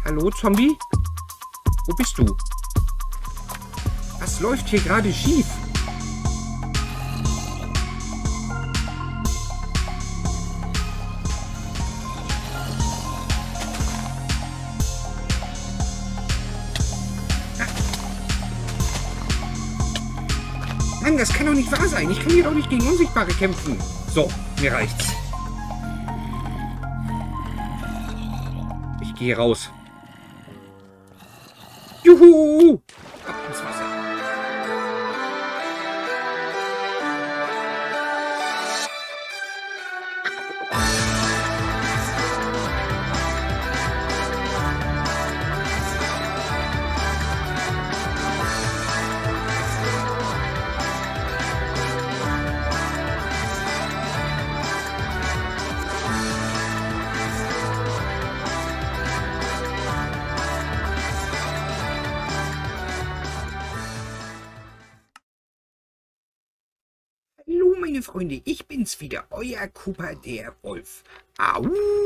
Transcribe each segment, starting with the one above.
Hallo, Zombie? Wo bist du? Was läuft hier gerade schief? Mann, das kann doch nicht wahr sein. Ich kann hier doch nicht gegen Unsichtbare kämpfen. So, mir reicht's. Ich gehe raus. Juhu! Ab ins Wasser. Hallo meine Freunde, ich bin's wieder, euer Cooper der Wolf. Au!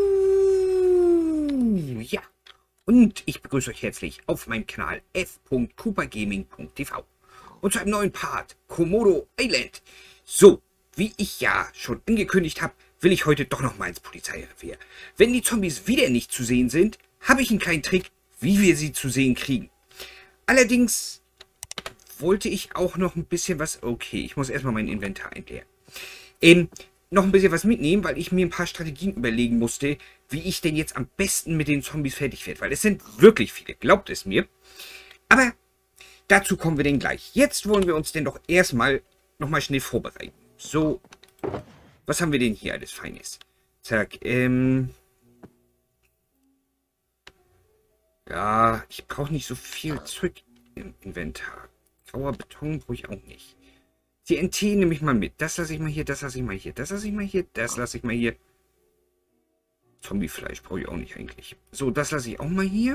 Ja, und ich begrüße euch herzlich auf meinem Kanal f.coopergaming.tv und zu einem neuen Part, Komodo Island. So, wie ich ja schon angekündigt habe, will ich heute doch noch mal ins Polizeirevier. Wenn die Zombies wieder nicht zu sehen sind, habe ich einen kleinen Trick, wie wir sie zu sehen kriegen. Allerdings wollte ich auch noch ein bisschen was... Okay, ich muss erstmal mein Inventar entleeren. Noch ein bisschen was mitnehmen, weil ich mir ein paar Strategien überlegen musste, wie ich denn jetzt am besten mit den Zombies fertig werde. Weil es sind wirklich viele, glaubt es mir. Aber dazu kommen wir denn gleich. Jetzt wollen wir uns denn doch erstmal nochmal schnell vorbereiten. So, was haben wir denn hier alles Feines? Zack, ja, ich brauche nicht so viel Zeug im Inventar. Grauer Beton brauche ich auch nicht. TNT nehme ich mal mit. Das lasse ich mal hier, das lasse ich mal hier, das lasse ich mal hier, das lasse ich mal hier. Zombiefleisch brauche ich auch nicht eigentlich. So, das lasse ich auch mal hier.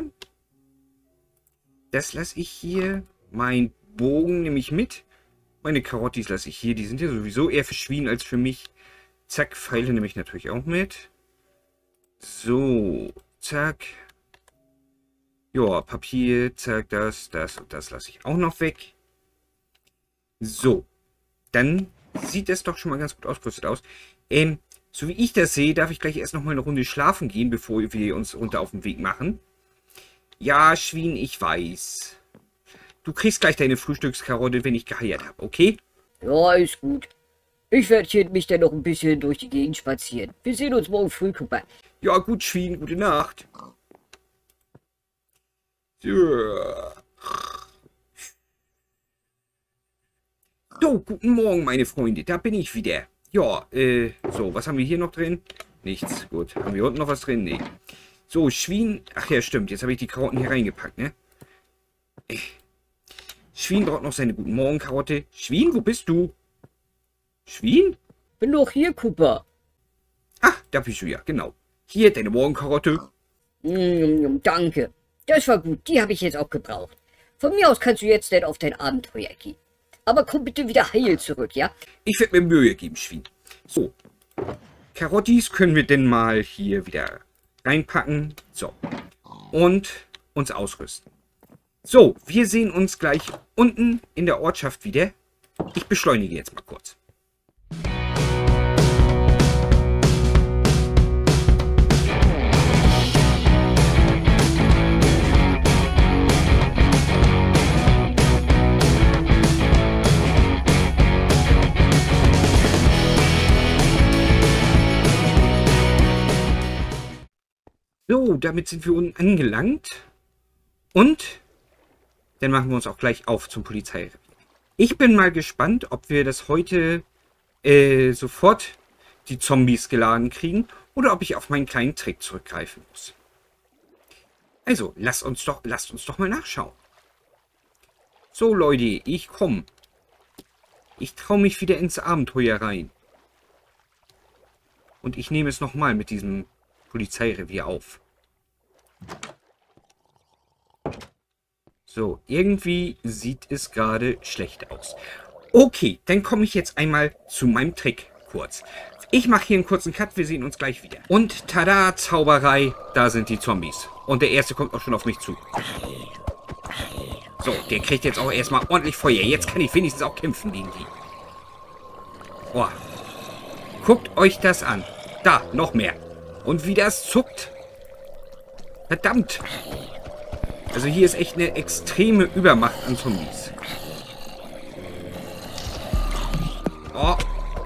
Das lasse ich hier. Mein Bogen nehme ich mit. Meine Karottis lasse ich hier. Die sind ja sowieso eher für Schwein als für mich. Zack, Pfeile nehme ich natürlich auch mit. So, zack. Ja, Papier, zack, das und das lasse ich auch noch weg. So, dann sieht das doch schon mal ganz gut ausgerüstet aus. So wie ich das sehe, darf ich gleich erst noch mal eine Runde schlafen gehen, bevor wir uns runter auf den Weg machen. Ja, Schwein, ich weiß. Du kriegst gleich deine Frühstückskarotte, wenn ich geheiert habe, okay? Ja, ist gut. Ich werde hier mich dann noch ein bisschen durch die Gegend spazieren. Wir sehen uns morgen früh, Cooper. Ja, gut, Schwein, gute Nacht. So, guten Morgen, meine Freunde. Da bin ich wieder. Ja, so, was haben wir hier noch drin? Nichts. Gut. Haben wir unten noch was drin? Nee. So, Schwein. Ach ja, stimmt. Jetzt habe ich die Karotten hier reingepackt, ne? Schwein braucht noch seine guten Morgen-Karotte. Schwein, wo bist du? Schwein? Bin doch hier, Cooper. Ach, da bist du ja, genau. Hier, deine Morgenkarotte. Danke. Das war gut. Die habe ich jetzt auch gebraucht. Von mir aus kannst du jetzt denn auf dein Abenteuer gehen. Aber komm bitte wieder heil zurück, ja? Ich werde mir Mühe geben, Schwein. So. Karottis können wir denn mal hier wieder reinpacken. So. Und uns ausrüsten. So, wir sehen uns gleich unten in der Ortschaft wieder. Ich beschleunige jetzt mal kurz. So, damit sind wir unten angelangt. Und dann machen wir uns auch gleich auf zum Polizeirevier. Ich bin mal gespannt, ob wir das heute sofort die Zombies geladen kriegen oder ob ich auf meinen kleinen Trick zurückgreifen muss. Also, lasst uns doch mal nachschauen. So, Leute, ich komme. Ich traue mich wieder ins Abenteuer rein. Und ich nehme es nochmal mit diesem Polizeirevier auf. So, irgendwie sieht es gerade schlecht aus. Okay, dann komme ich jetzt einmal zu meinem Trick kurz. Ich mache hier einen kurzen Cut, wir sehen uns gleich wieder. Und tada, Zauberei, da sind die Zombies. Und der erste kommt auch schon auf mich zu. So, der kriegt jetzt auch erstmal ordentlich Feuer. Jetzt kann ich wenigstens auch kämpfen gegen die. Oh. Guckt euch das an. Da, noch mehr. Und wie das zuckt. Verdammt. Also hier ist echt eine extreme Übermacht an Zombies. Oh.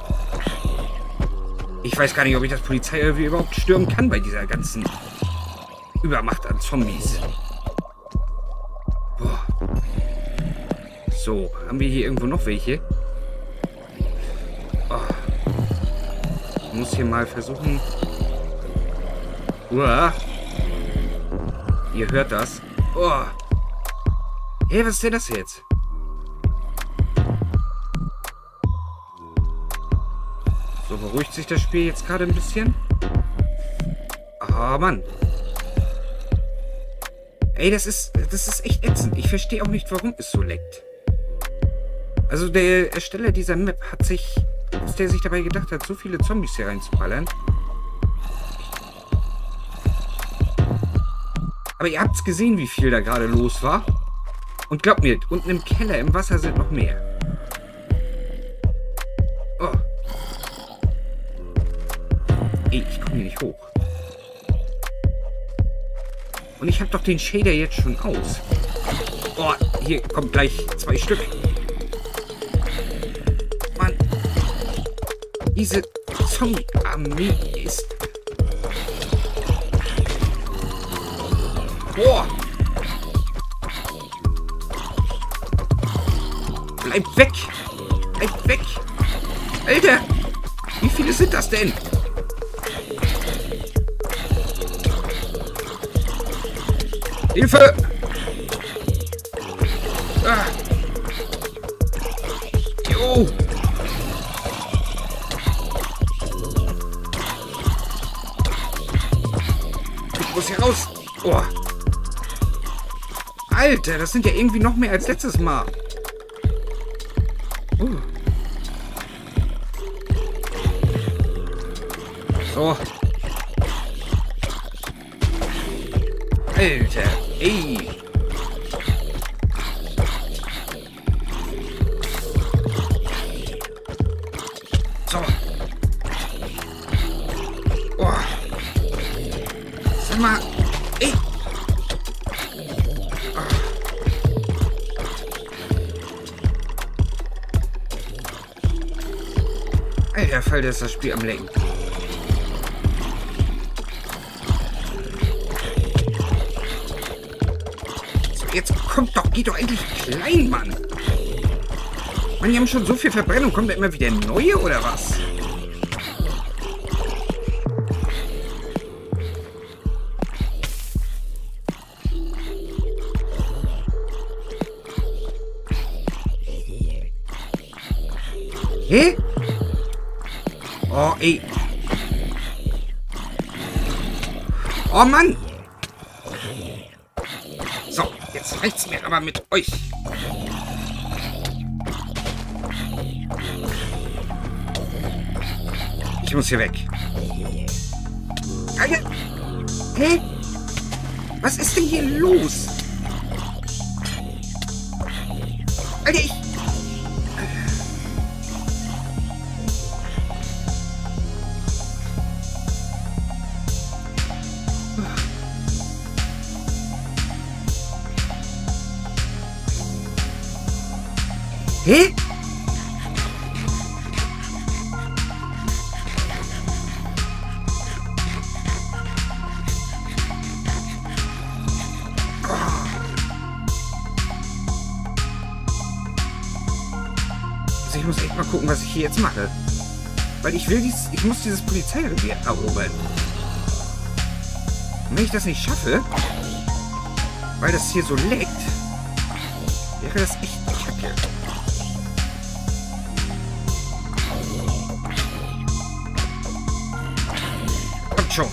Ich weiß gar nicht, ob ich das Polizeirevier überhaupt stürmen kann bei dieser ganzen Übermacht an Zombies. Boah. So, haben wir hier irgendwo noch welche? Oh. Ich muss hier mal versuchen... Uah. Ihr hört das. Oh. Hey, was ist denn das jetzt? So, beruhigt sich das Spiel jetzt gerade ein bisschen? Ah, Mann. Ey, das ist echt ätzend. Ich verstehe auch nicht, warum es so leckt. Also der Ersteller dieser Map hat sich, was der sich dabei gedacht hat, so viele Zombies hier reinzuballern. Aber ihr habt's gesehen, wie viel da gerade los war. Und glaubt mir, unten im Keller, im Wasser sind noch mehr. Oh. Ey, ich komme hier nicht hoch. Und ich habe doch den Shader jetzt schon aus. Oh, hier kommt gleich 2 Stück. Mann. Diese Zombie-Armee ist... Boah. Bleibt weg. Bleibt weg. Alter. Wie viele sind das denn? Hilfe. Ah. Jo. Ich muss hier raus. Oh. Alter, das sind ja irgendwie noch mehr als letztes Mal. So. Alter, ey. So. Oh. Sag mal. Ey. Alter, Fall, ist das Spiel am Lecken. So, jetzt kommt doch, geht doch endlich klein, Mann. Mann, die haben schon so viel Verbrennung. Kommt da immer wieder neue, oder was? Hä? Oh, ey. Oh, Mann. So, jetzt reicht's mir aber mit euch. Ich muss hier weg. Alter. Hä? Was ist denn hier los? Alter, ich... Hä? Also ich muss echt mal gucken, was ich hier jetzt mache. Weil ich muss dieses Polizeirevier erobern. Und wenn ich das nicht schaffe, weil das hier so leckt, wäre das echt kacke. Kommt schon.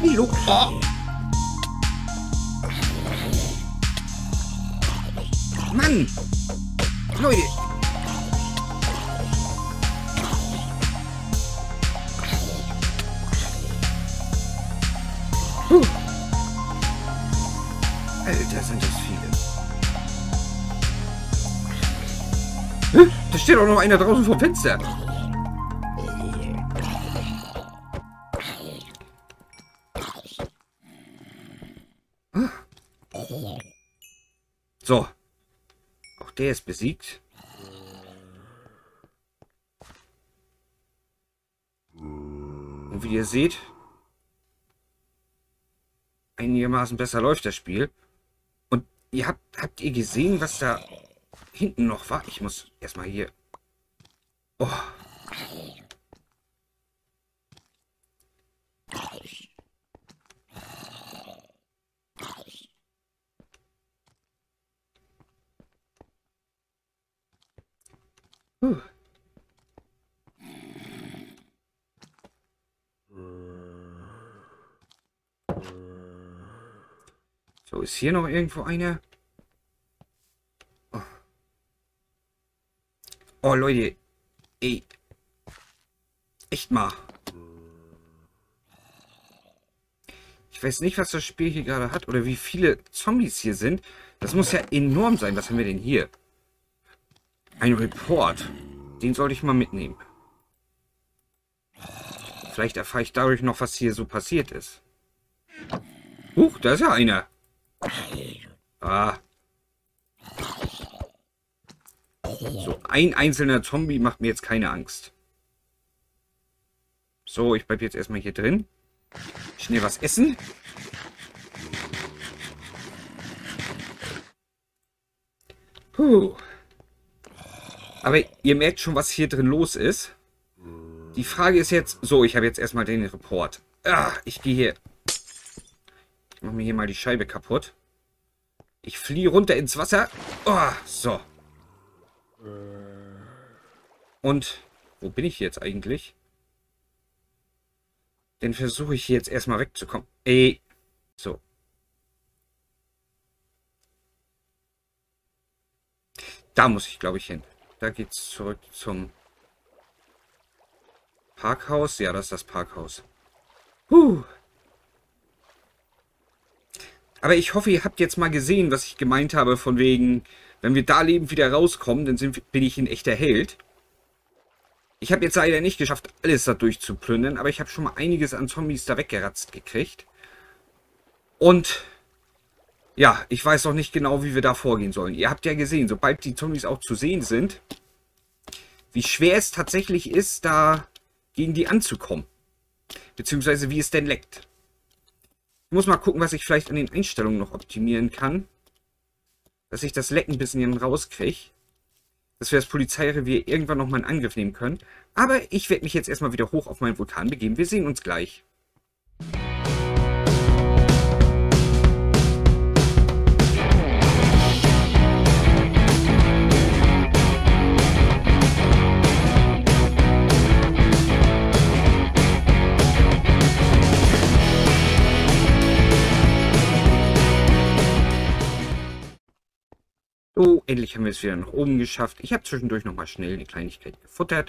Hallo. Oh. Mann. Leute. Alter, sind das viele. Hä? Da steht auch noch einer draußen vom Fenster. So. Auch der ist besiegt. Und wie ihr seht, einigermaßen besser läuft das Spiel. Und ihr habt ihr gesehen, was da hinten noch war? Ich muss erstmal hier... Oh. So, ist hier noch irgendwo einer? Oh, oh Leute. Ey. Echt mal. Ich weiß nicht, was das Spiel hier gerade hat oder wie viele Zombies hier sind. Das muss ja enorm sein. Was haben wir denn hier? Ein Report. Den sollte ich mal mitnehmen. Vielleicht erfahre ich dadurch noch, was hier so passiert ist. Huch, da ist ja einer. Ah. So, ein einzelner Zombie macht mir jetzt keine Angst. So, ich bleibe jetzt erstmal hier drin. Schnell was essen. Puh. Aber ihr merkt schon, was hier drin los ist. Die Frage ist jetzt... So, ich habe jetzt erstmal den Report. Ah, ich gehe hier... Ich mache mir hier mal die Scheibe kaputt. Ich fliehe runter ins Wasser. Oh, so. Und... Wo bin ich jetzt eigentlich? Dann versuche ich hier jetzt erstmal wegzukommen. Ey. So. Da muss ich, glaube ich, hin. Da geht's zurück zum Parkhaus. Ja, das ist das Parkhaus. Aber ich hoffe, ihr habt jetzt mal gesehen, was ich gemeint habe, von wegen, wenn wir da lebend wieder rauskommen, dann bin ich ein echter Held. Ich habe jetzt leider nicht geschafft, alles da durchzuplündern, aber ich habe schon mal einiges an Zombies da weggeratzt gekriegt. Und ja, ich weiß noch nicht genau, wie wir da vorgehen sollen. Ihr habt ja gesehen, sobald die Zombies auch zu sehen sind, wie schwer es tatsächlich ist, da gegen die anzukommen. Beziehungsweise wie es denn leckt. Ich muss mal gucken, was ich vielleicht an den Einstellungen noch optimieren kann. Dass ich das Lecken ein bisschen rauskriege. Dass wir das Polizeirevier irgendwann nochmal in Angriff nehmen können. Aber ich werde mich jetzt erstmal wieder hoch auf meinen Vulkan begeben. Wir sehen uns gleich. So, endlich haben wir es wieder nach oben geschafft. Ich habe zwischendurch nochmal schnell eine Kleinigkeit gefuttert.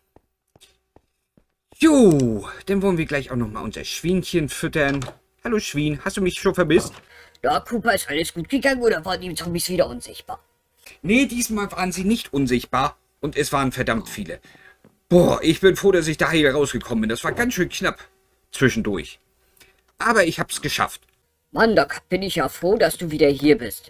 Jo, dann wollen wir gleich auch nochmal unser Schweinchen füttern. Hallo Schwein, hast du mich schon vermisst? Ja, Cooper, ist alles gut gegangen oder waren die Zombies wieder unsichtbar? Nee, diesmal waren sie nicht unsichtbar und es waren verdammt viele. Boah, ich bin froh, dass ich da hier rausgekommen bin. Das war ganz schön knapp zwischendurch. Aber ich hab's geschafft. Mann, da bin ich ja froh, dass du wieder hier bist.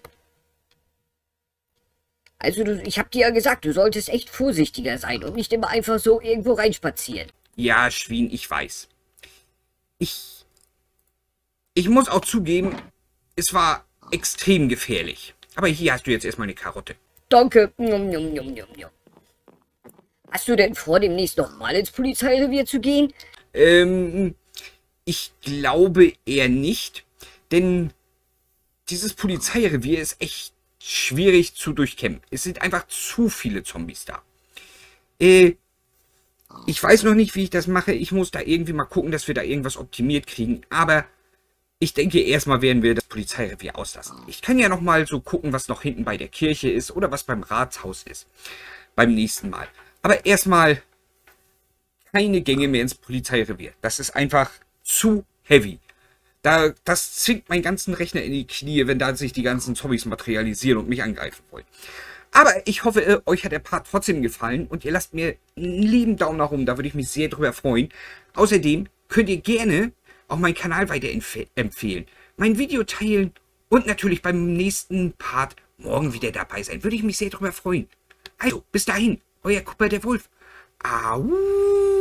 Also, ich hab dir ja gesagt, du solltest echt vorsichtiger sein und nicht immer einfach so irgendwo reinspazieren. Ja, Schwein, ich weiß. Ich muss auch zugeben, es war extrem gefährlich. Aber hier hast du jetzt erstmal eine Karotte. Danke. Njum, njum, njum, njum, njum. Hast du denn vor, demnächst nochmal ins Polizeirevier zu gehen? Ich glaube eher nicht. Denn dieses Polizeirevier ist echt schwierig zu durchkämmen. Es sind einfach zu viele Zombies da. Ich weiß noch nicht, wie ich das mache. Ich muss da irgendwie mal gucken, dass wir da irgendwas optimiert kriegen. Aber ich denke, erstmal werden wir das Polizeirevier auslassen. Ich kann ja noch mal so gucken, was noch hinten bei der Kirche ist oder was beim Ratshaus ist. Beim nächsten Mal. Aber erstmal keine Gänge mehr ins Polizeirevier. Das ist einfach zu heavy. Das zwingt meinen ganzen Rechner in die Knie, wenn da sich die ganzen Zombies materialisieren und mich angreifen wollen. Aber ich hoffe, euch hat der Part trotzdem gefallen und ihr lasst mir einen lieben Daumen nach oben, da würde ich mich sehr drüber freuen. Außerdem könnt ihr gerne auch meinen Kanal weiterempfehlen, mein Video teilen und natürlich beim nächsten Part morgen wieder dabei sein. Würde ich mich sehr drüber freuen. Also, bis dahin, euer Cooper der Wolf. Au!